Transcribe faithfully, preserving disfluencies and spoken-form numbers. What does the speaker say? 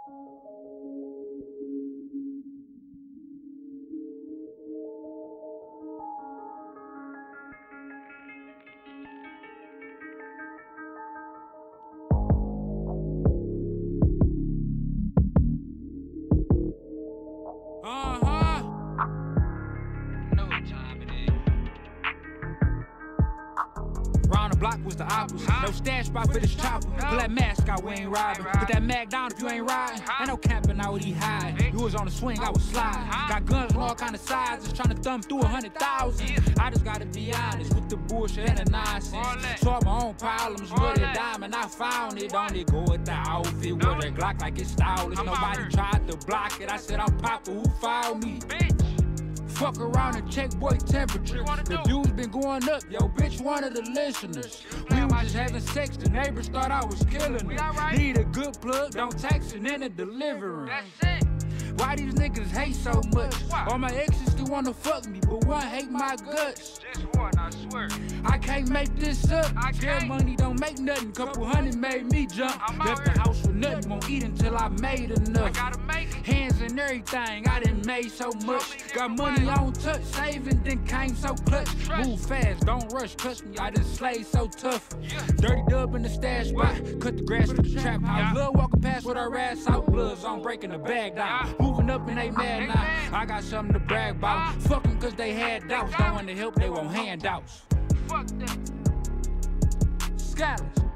Uh-huh. Know what time it is. Round the block was the opposite. No stash spot for this chopper. Pull that mask out, we ain't robbing. Put that mag down if you ain't riding. Ain't no camping out with he hiding. You was on the swing, I was sliding. Got guns from all kind of sizes, trying to thumb through a hundred thousand. I just gotta be honest with the bullshit and the nonsense. Solve my own problems with a diamond, I found it. Only go with the outfit, with a Glock like it's stylish. Nobody tried to block it. I said I'm Papa, who found me? Fuck around and check boy temperature. The dude's been going up, yo, bitch, one of the listeners. We was just having sex, the neighbors thought I was killing her. Need a good plug, don't text it, then a delivering. Why these niggas hate so much? All my exes still wanna fuck me, but one hate my guts. Just one, I swear. I can't make this up. Scared money don't make nothing. Couple hundred made me jump. Left the house with nothing, won't eat until I made enough. I gotta make it. Hands and everything, I done made so much. Got money on touch, saving, then came so clutch. Move fast, don't rush, trust me, I done slayed so tough. Dirty dub in the stash spot, cut the grass with the trap house. Love walking past with our ass out, bloods on breaking the bag down. Moving up and they mad now, I got something to brag about. Fuck them cause they had doubts, don't want to help, they want handouts. Fuck that. Scandalous.